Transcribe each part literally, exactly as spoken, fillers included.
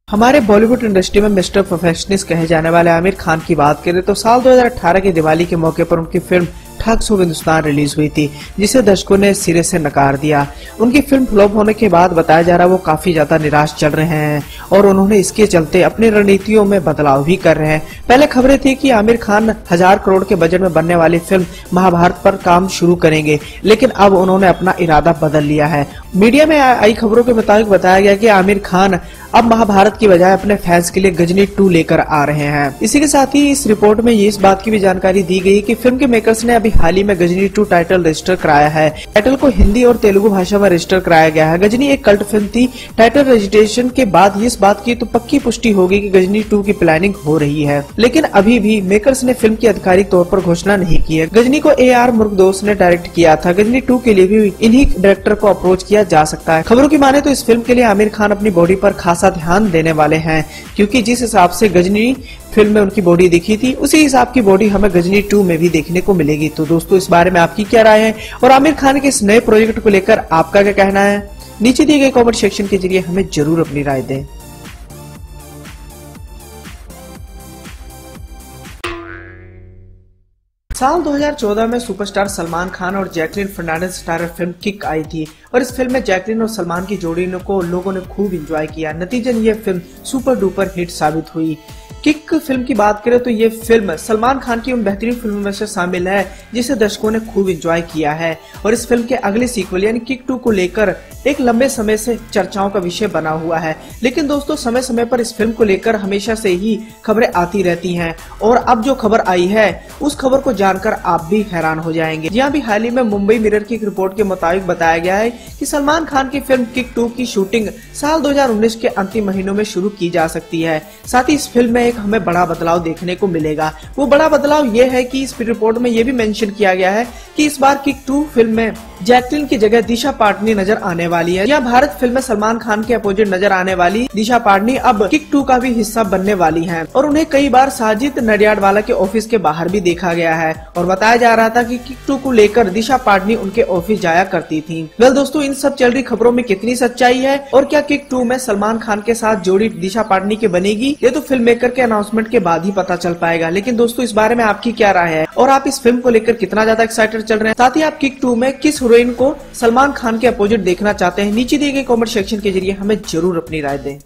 हमारे बॉलीवुड इंडस्ट्री में mister perfectionist कहे जाने वाले आमिर खान की बात करें तो साल दो हज़ार अठारह की दिवाली के मौके पर उनकी फिल्म ठग सो हिंदुस्तान रिलीज हुई थी, जिसे दर्शकों ने सिरे से नकार दिया। उनकी फिल्म फ्लॉप होने के बाद बताया जा रहा है वो काफी ज्यादा निराश चल रहे हैं और उन्होंने इसके चलते अपनी रणनीतियों में बदलाव भी कर रहे हैं। पहले खबरें थी कि आमिर खान हजार करोड़ के बजट में बनने वाली फिल्म महाभारत पर काम शुरू करेंगे, लेकिन अब उन्होंने अपना इरादा बदल लिया है। मीडिया में आई खबरों के मुताबिक बताया गया कि आमिर खान अब महाभारत की बजाय अपने फैंस के लिए गजनी टू लेकर आ रहे हैं। इसी के साथ ही इस रिपोर्ट में ये इस बात की भी जानकारी दी गई कि फिल्म के मेकर्स ने अभी हाल ही में गजनी टू टाइटल रजिस्टर कराया है। टाइटल को हिंदी और तेलुगु भाषा में रजिस्टर कराया गया है। गजनी एक कल्ट फिल्म थी। टाइटल रजिस्ट्रेशन के बाद इस बात की तो पक्की पुष्टि होगी कि गजनी टू की प्लानिंग हो रही है, लेकिन अभी भी मेकर्स ने फिल्म की आधिकारिक तौर पर घोषणा नहीं की है। गजनी को ए आर मुरुगदोस ने डायरेक्ट किया था। गजनी टू के लिए भी इन्हीं डायरेक्टर को अप्रोच किया जा सकता है। खबरों की माने तो इस फिल्म के लिए आमिर खान अपनी बॉडी पर खासा ध्यान देने वाले हैं, क्योंकि जिस हिसाब से गजनी फिल्म में उनकी बॉडी दिखी थी उसी हिसाब की बॉडी हमें गजनी टू में भी देखने को मिलेगी। तो दोस्तों, इस बारे में आपकी क्या राय है और आमिर खान के इस नए प्रोजेक्ट को लेकर आपका क्या कहना है, नीचे दिए गए कमेंट सेक्शन के जरिए हमें जरूर अपनी राय दें। साल दो हज़ार चौदह में सुपरस्टार सलमान खान और Jacqueline Fernandez starrer film Kick आई थी और इस फिल्म में जैकलीन और सलमान की जोड़ी को लोगों ने खूब एंजॉय किया। नतीजन ये फिल्म सुपर डुपर हिट साबित हुई। किक फिल्म की बात करें तो ये फिल्म सलमान खान की उन बेहतरीन फिल्मों में से शामिल है जिसे दर्शकों ने खूब एंजॉय किया है और इस फिल्म के अगले सीक्वल यानी किक टू को लेकर एक लंबे समय से चर्चाओं का विषय बना हुआ है। लेकिन दोस्तों, समय समय पर इस फिल्म को लेकर हमेशा से ही खबरें आती रहती हैं और अब जो खबर आई है उस खबर को जानकर आप भी हैरान हो जाएंगे। यहाँ भी हाल ही में मुंबई मिरर की एक रिपोर्ट के मुताबिक बताया गया है कि सलमान खान की फिल्म किक टू की शूटिंग साल दो हज़ार उन्नीस के अंतिम महीनों में शुरू की जा सकती है। साथ ही इस फिल्म में एक हमें बड़ा बदलाव देखने को मिलेगा। वो बड़ा बदलाव ये है कि इस रिपोर्ट में ये भी मेंशन किया गया है कि इस बार किक टू फिल्म में जैकलीन की जगह दिशा पाटनी नजर आने वाली है। यह भारत फिल्म में सलमान खान के अपोजिट नजर आने वाली दिशा पाटनी अब किक टू का भी हिस्सा बनने वाली हैं और उन्हें कई बार साजिद नडियाडवाला के ऑफिस के बाहर भी देखा गया है और बताया जा रहा था कि किक टू को लेकर दिशा पाटनी उनके ऑफिस जाया करती थी। वेल दोस्तों, इन सब चल रही खबरों में कितनी सच्चाई है और क्या किक टू में सलमान खान के साथ जोड़ी दिशा पाटनी की बनेगी, ये तो फिल्म मेकर के अनाउंसमेंट के बाद ही पता चल पाएगा। लेकिन दोस्तों, इस बारे में आपकी क्या राय है और आप इस फिल्म को लेकर कितना ज्यादा एक्साइटेड चल रहे हैं? साथ ही आप किक टू में किस हीरोइन को सलमान खान के अपोजिट देखना चाहते हैं, नीचे दिए गए कमेंट सेक्शन के जरिए हमें जरूर अपनी राय दें।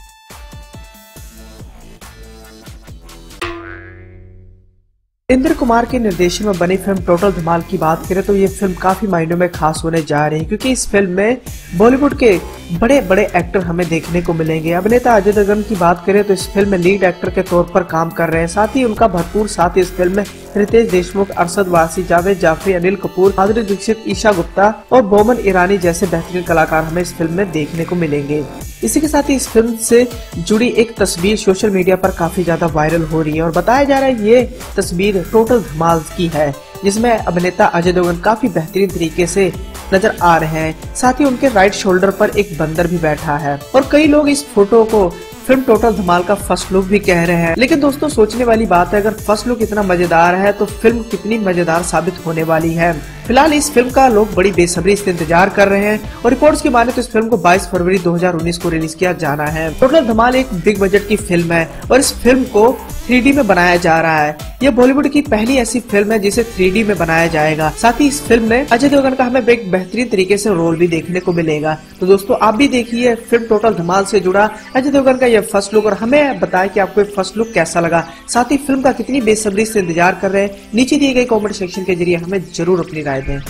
इंद्र कुमार के निर्देशन में बनी फिल्म टोटल धमाल की बात करें तो ये फिल्म काफी मायनों में खास होने जा रही है, क्योंकि इस फिल्म में बॉलीवुड के बड़े बड़े एक्टर हमें देखने को मिलेंगे। अभिनेता अजय देवगन की बात करें तो इस फिल्म में लीड एक्टर के तौर पर काम कर रहे हैं। साथ ही उनका भरपूर साथ इस फिल्म में रितेश देशमुख, अरशद वारसी, जावेद जाफरी, अनिल कपूर, माधुरी दीक्षित, ईशा गुप्ता और बोमन ईरानी जैसे बेहतरीन कलाकार हमें इस फिल्म में देखने को मिलेंगे। इसी के साथ ही इस फिल्म से जुड़ी एक तस्वीर सोशल मीडिया पर काफी ज्यादा वायरल हो रही है और बताया जा रहा है ये तस्वीर टोटल धमाल की है, जिसमें अभिनेता अजय देवगन काफी बेहतरीन तरीके से नजर आ रहे हैं। साथ ही उनके राइट शोल्डर पर एक बंदर भी बैठा है और कई लोग इस फोटो को फिल्म टोटल धमाल का फर्स्ट लुक भी कह रहे हैं। लेकिन दोस्तों, सोचने वाली बात है, अगर फर्स्ट लुक इतना मजेदार है तो फिल्म कितनी मजेदार साबित होने वाली है। फिलहाल इस फिल्म का लोग बड़ी बेसब्री से इंतजार कर रहे हैं और रिपोर्ट्स की माने तो इस फिल्म को बाईस फरवरी दो हज़ार उन्नीस को रिलीज किया जाना है। टोटल धमाल एक बिग बजट की फिल्म है और इस फिल्म को थ्री डी में बनाया जा रहा है। यह बॉलीवुड की पहली ऐसी फिल्म है जिसे थ्री डी में बनाया जाएगा। साथ ही इस फिल्म में अजय देवगन का हमें एक बेहतरीन तरीके से रोल भी देखने को मिलेगा। तो दोस्तों, आप भी देखिए फिल्म टोटल धमाल से जुड़ा अजय देवगन का यह फर्स्ट लुक और हमें बताएं कि आपको फर्स्ट लुक कैसा लगा। साथ ही फिल्म का कितनी बेसब्री से इंतजार कर रहे हैं, नीचे दिए गए कमेंट सेक्शन के जरिए हमें जरूर अपनी राय दें।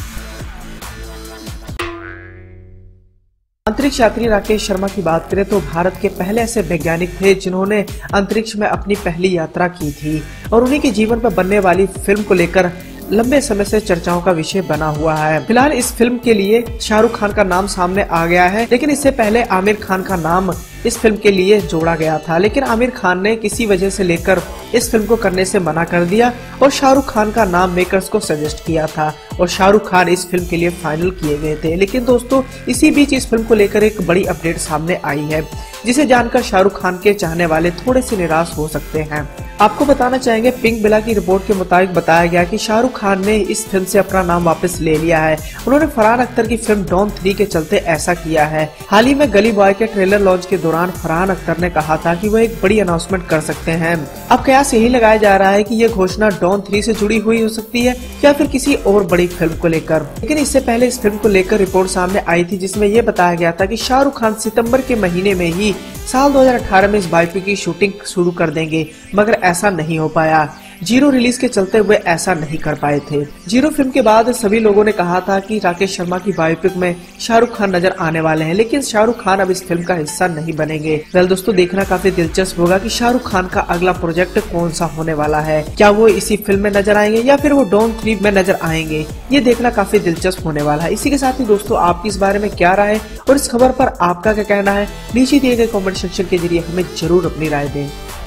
अंतरिक्ष यात्री राकेश शर्मा की बात करें तो भारत के पहले ऐसे वैज्ञानिक थे जिन्होंने अंतरिक्ष में अपनी पहली यात्रा की थी और उन्हीं के जीवन पर बनने वाली फिल्म को लेकर लंबे समय से चर्चाओं का विषय बना हुआ है। फिलहाल इस फिल्म के लिए शाहरुख खान का नाम सामने आ गया है, लेकिन इससे पहले आमिर खान का नाम इस फिल्म के लिए जोड़ा गया था, लेकिन आमिर खान ने किसी वजह से लेकर इस फिल्म को करने से मना कर दिया और शाहरुख खान का नाम मेकर्स को सजेस्ट किया था और शाहरुख खान इस फिल्म के लिए फाइनल किए गए थे। लेकिन दोस्तों, इसी बीच इस फिल्म को लेकर एक बड़ी अपडेट सामने आई है, जिसे जानकर शाहरुख खान के चाहने वाले थोड़े से निराश हो सकते हैं। आपको बताना चाहेंगे, पिंक बिला की रिपोर्ट के मुताबिक बताया गया कि शाहरुख खान ने इस फिल्म से अपना नाम वापस ले लिया है। उन्होंने फरहान अख्तर की फिल्म डॉन थ्री के चलते ऐसा किया है। हाल ही में गली बॉय के ट्रेलर लॉन्च के दौरान फरहान अख्तर ने कहा था कि वह एक बड़ी अनाउंसमेंट कर सकते हैं। अब कयास यही लगाया जा रहा है कि ये घोषणा डॉन थ्री से जुड़ी हुई हो सकती है या फिर किसी और बड़ी फिल्म को लेकर। लेकिन इससे पहले इस फिल्म को लेकर रिपोर्ट सामने आई थी जिसमें यह बताया गया था कि शाहरुख खान सितंबर के महीने में ही साल दो हज़ार अठारह में इस बायोपिक की शूटिंग शुरू कर देंगे, मगर ऐसा नहीं हो पाया। जीरो रिलीज के चलते हुए ऐसा नहीं कर पाए थे। जीरो फिल्म के बाद सभी लोगों ने कहा था कि राकेश शर्मा की बायोपिक में शाहरुख खान नजर आने वाले हैं, लेकिन शाहरुख खान अब इस फिल्म का हिस्सा नहीं बनेंगे। वेल दोस्तों, देखना काफी दिलचस्प होगा कि शाहरुख खान का अगला प्रोजेक्ट कौन सा होने वाला है। क्या वो इसी फिल्म में नजर आएंगे या फिर वो डॉन थ्री में नजर आएंगे, ये देखना काफी दिलचस्प होने वाला है। इसी के साथ ही दोस्तों, आपकी इस बारे में क्या राय है और इस खबर पर आपका क्या कहना है, नीचे दिए गए कॉमेंट सेक्शन के जरिए हमें जरूर अपनी राय दें।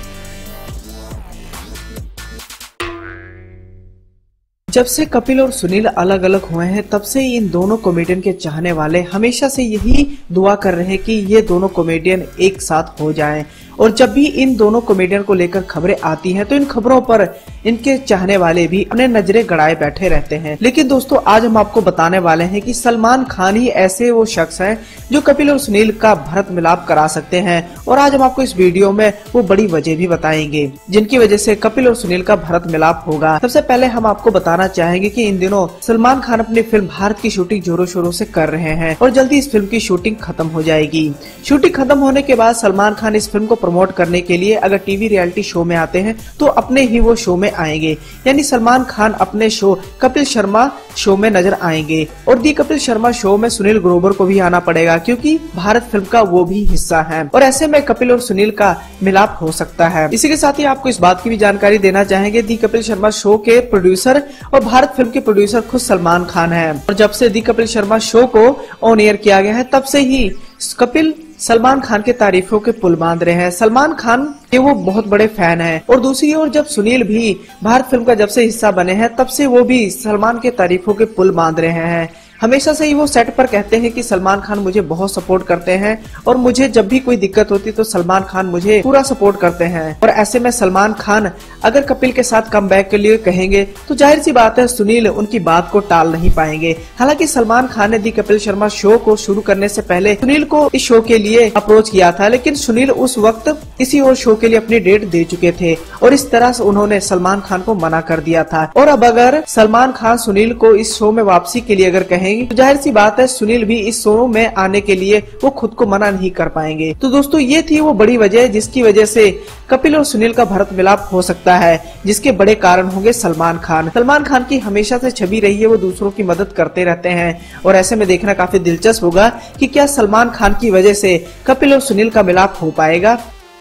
जब से कपिल और सुनील अलग अलग हुए हैं तब से इन दोनों कॉमेडियन के चाहने वाले हमेशा से यही दुआ कर रहे हैं कि ये दोनों कॉमेडियन एक साथ हो जाएं। और जब भी इन दोनों कॉमेडियन को लेकर खबरें आती हैं तो इन खबरों पर इनके चाहने वाले भी अपने नजरें गड़ाए बैठे रहते हैं। लेकिन दोस्तों, आज हम आपको बताने वाले हैं कि सलमान खान ही ऐसे वो शख्स हैं जो कपिल और सुनील का भरत मिलाप करा सकते हैं। और आज हम आपको इस वीडियो में वो बड़ी वजह भी बताएंगे जिनकी वजह से कपिल और सुनील का भरत मिलाप होगा। सबसे पहले हम आपको बताना चाहेंगे कि इन दिनों सलमान खान अपनी फिल्म भारत की शूटिंग जोरों शोरों से कर रहे हैं और जल्दी इस फिल्म की शूटिंग खत्म हो जाएगी। शूटिंग खत्म होने के बाद सलमान खान इस फिल्म को प्रमोट करने के लिए अगर टीवी रियलिटी शो में आते हैं तो अपने ही वो शो में आएंगे, यानी सलमान खान अपने शो कपिल शर्मा शो में नजर आएंगे। और दी कपिल शर्मा शो में सुनील ग्रोवर को भी आना पड़ेगा क्योंकि भारत फिल्म का वो भी हिस्सा है और ऐसे में कपिल और सुनील का मिलाप हो सकता है। इसी के साथ ही आपको इस बात की भी जानकारी देना चाहेंगे, दी कपिल शर्मा शो के प्रोड्यूसर और भारत फिल्म के प्रोड्यूसर खुद सलमान खान है। और जब से दी कपिल शर्मा शो को ऑन एयर किया गया है तब से ही कपिल सलमान खान के तारीफों के पुल बांध रहे हैं। सलमान खान के वो बहुत बड़े फैन हैं। और दूसरी ओर जब सुनील भी भारत फिल्म का जब से हिस्सा बने हैं तब से वो भी सलमान के तारीफों के पुल बांध रहे हैं। हमेशा से ही वो सेट पर कहते हैं कि सलमान खान मुझे बहुत सपोर्ट करते हैं और मुझे जब भी कोई दिक्कत होती तो सलमान खान मुझे पूरा सपोर्ट करते हैं। और ऐसे में सलमान खान अगर कपिल के साथ कम बैक के लिए कहेंगे तो जाहिर सी बात है सुनील उनकी बात को टाल नहीं पाएंगे। हालांकि सलमान खान ने दी कपिल शर्मा शो को शुरू करने से पहले सुनील को इस शो के लिए अप्रोच किया था, लेकिन सुनील उस वक्त किसी और शो के लिए अपनी डेट दे चुके थे और इस तरह से उन्होंने सलमान खान को मना कर दिया था। और अब अगर सलमान खान सुनील को इस शो में वापसी के लिए अगर कहेंगे तो जाहिर सी बात है सुनील भी इस शो में आने के लिए वो खुद को मना नहीं कर पाएंगे। तो दोस्तों, ये थी वो बड़ी वजह जिसकी वजह से कपिल और सुनील का भरत मिलाप हो सकता है, जिसके बड़े कारण होंगे सलमान खान। सलमान खान की हमेशा से छवि रही है वो दूसरों की मदद करते रहते हैं और ऐसे में देखना काफी दिलचस्प होगा कि क्या सलमान खान की वजह से कपिल और सुनील का मिलाप हो पाएगा।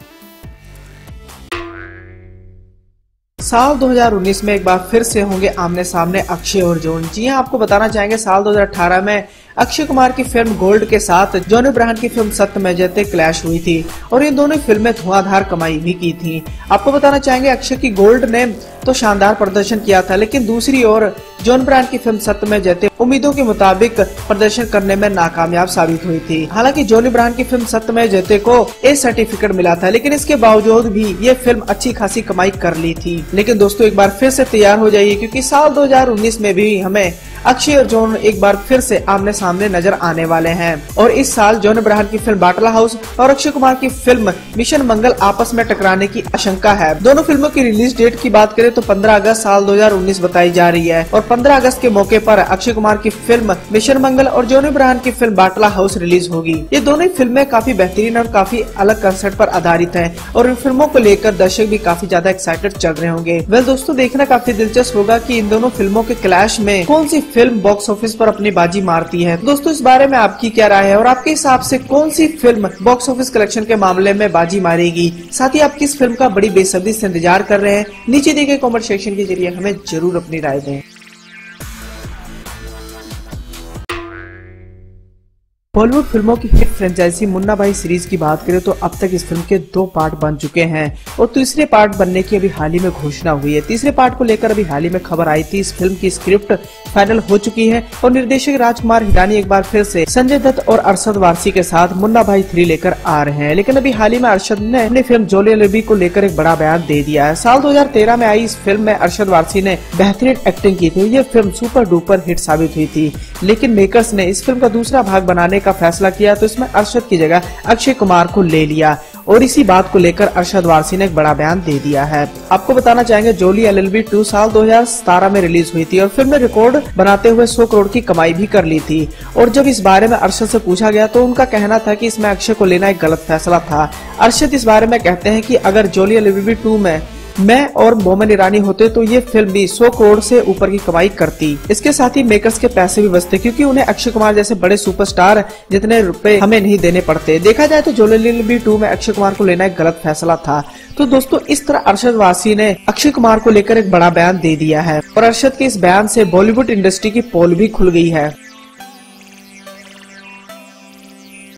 साल दो हज़ार उन्नीस में एक बार फिर से होंगे आमने सामने अक्षय और जॉन। जी हां, आपको बताना चाहेंगे साल दो हज़ार अठारह में अक्षय कुमार की फिल्म गोल्ड के साथ जॉन अब्राहम की फिल्म सत्य में जयते क्लैश हुई थी और ये दोनों फिल्में धुआंधार कमाई भी की थी। आपको बताना चाहेंगे अक्षय की गोल्ड ने तो शानदार प्रदर्शन किया था, लेकिन दूसरी ओर जॉन अब्राहम की फिल्म सत्य में जयते उम्मीदों के मुताबिक प्रदर्शन करने में नाकामयाब साबित हुई थी। हालांकि जॉन अब्राहम की फिल्म सत्य में जयते को ए सर्टिफिकेट मिला था, लेकिन इसके बावजूद भी ये फिल्म अच्छी खासी कमाई कर ली थी। लेकिन दोस्तों, एक बार फिर से तैयार हो जाइए क्योंकि साल दो हज़ार उन्नीस में भी हमें अक्षय और जॉन एक बार फिर से आमने सामने नजर आने वाले हैं। और इस साल जॉन अब्राहम की फिल्म बाटला हाउस और अक्षय कुमार की फिल्म मिशन मंगल आपस में टकराने की आशंका है। दोनों फिल्मों की रिलीज डेट की बात करें तो पंद्रह अगस्त साल दो हज़ार उन्नीस बताई जा रही है और पंद्रह अगस्त के मौके पर अक्षय कुमार की फिल्म मिशन मंगल और जॉन अब्राहम की फिल्म बाटला हाउस रिलीज होगी। ये दोनों फिल्में काफी बेहतरीन और काफी अलग कंसेप्ट पर आधारित है और इन फिल्मों को लेकर दर्शक भी काफी ज्यादा एक्साइटेड चल रहे होंगे। वेल दोस्तों, देखना काफी दिलचस्प होगा कि इन दोनों फिल्मों के क्लैश में कौन सी फिल्म बॉक्स ऑफिस पर अपनी बाजी मारती है। दोस्तों, इस बारे में आपकी क्या राय है और आपके हिसाब से कौन सी फिल्म बॉक्स ऑफिस कलेक्शन के मामले में बाजी मारेगी? साथ ही आप किस फिल्म का बड़ी बेसब्री से इंतजार कर रहे हैं? नीचे दिए गए कमेंट सेक्शन के जरिए हमें जरूर अपनी राय दें। बॉलीवुड फिल्मों की हिट फ्रेंचाइजी मुन्ना भाई सीरीज की बात करें तो अब तक इस फिल्म के दो पार्ट बन चुके हैं और तीसरे पार्ट बनने की अभी हाल ही में घोषणा हुई है। तीसरे पार्ट को लेकर अभी हाल ही में खबर आई थी। इस फिल्म की स्क्रिप्ट फाइनल हो चुकी है और निर्देशक राजकुमार हिरानी एक बार फिर से संजय दत्त और अरशद वारसी के साथ मुन्ना भाई थ्री लेकर आ रहे हैं। लेकिन अभी हाल ही में अरशद ने अपनी फिल्म जोली लबी को लेकर एक बड़ा बयान दे दिया है। साल दो हज़ार तेरह में आई इस फिल्म में अरशद वारसी ने बेहतरीन एक्टिंग की थी। ये फिल्म सुपर डुपर हिट साबित हुई थी, लेकिन मेकर्स ने इस फिल्म का दूसरा भाग बनाने का फैसला किया तो इसमें अरशद की जगह अक्षय कुमार को ले लिया और इसी बात को लेकर अरशद वारसी ने एक बड़ा बयान दे दिया है। आपको बताना चाहेंगे Jolly L L B two साल दो हज़ार सत्रह में रिलीज हुई थी और फिल्म ने रिकॉर्ड बनाते हुए सौ करोड़ की कमाई भी कर ली थी। और जब इस बारे में अरशद से पूछा गया तो उनका कहना था कि इसमें अक्षय को लेना एक गलत फैसला था। अरशद इस बारे में कहते हैं कि अगर Jolly L L B two में मैं और मोमिन ईरानी होते तो ये फिल्म भी सौ करोड़ से ऊपर की कमाई करती। इसके साथ ही मेकर्स के पैसे भी बचते क्योंकि उन्हें अक्षय कुमार जैसे बड़े सुपरस्टार जितने रुपए हमें नहीं देने पड़ते। देखा जाए तो Jolly L L B two में अक्षय कुमार को लेना एक गलत फैसला था। तो दोस्तों इस तरह अरशद वारसी ने अक्षय कुमार को लेकर एक बड़ा बयान दे दिया है और अरशद के इस बयान से बॉलीवुड इंडस्ट्री की पोल भी खुल गई है।